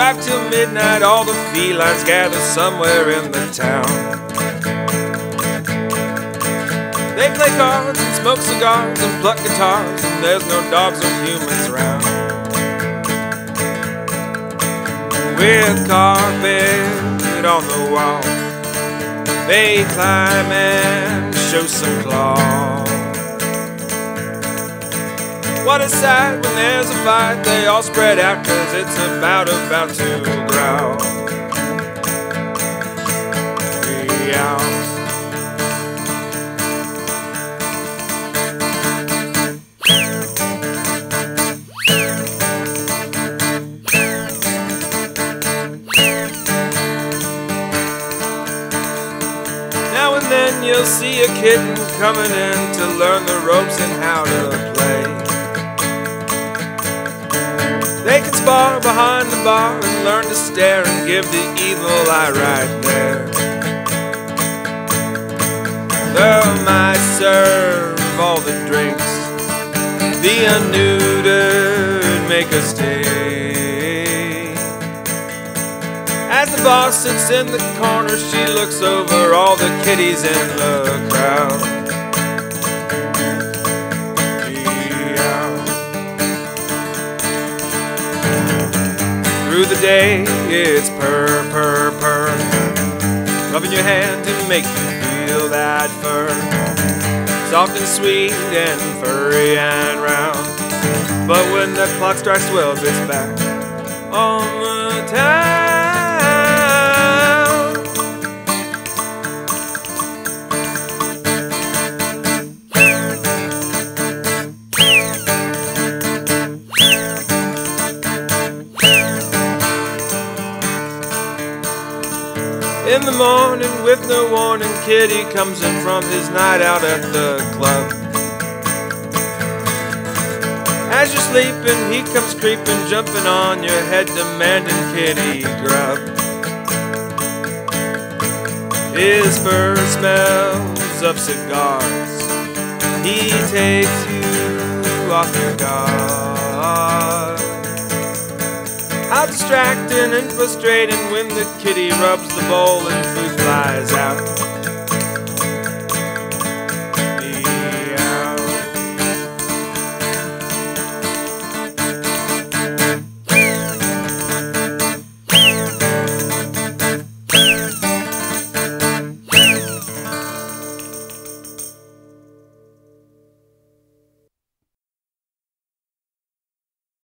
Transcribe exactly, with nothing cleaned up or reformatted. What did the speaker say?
drive till midnight, all the felines gather somewhere in the town. They play cards and smoke cigars and pluck guitars, and there's no dogs or humans around. With carpet on the wall, they climb and show some claw. What a sight when there's a fight, they all spread out, cause it's about about to growl. Meow. Now and then you'll see a kitten coming in to learn the ropes and how to play. They can spar behind the bar and learn to stare and give the evil eye right there. They might serve all the drinks, the unneutered make a stay. As the boss sits in the corner, she looks over all the kiddies in the crowd. Through the day, it's purr, purr, purr, rubbing your hand to make you feel that fur. Soft and sweet and furry and round. But when the clock strikes twelve, it's back on the town. In the morning, with no warning, Kitty comes in from his night out at the club. As you're sleeping, he comes creeping, jumping on your head, demanding kitty grub. His fur smells of cigars, he takes you off your guard. How distracting and frustrating when the kitty rubs the bowl and food flies out.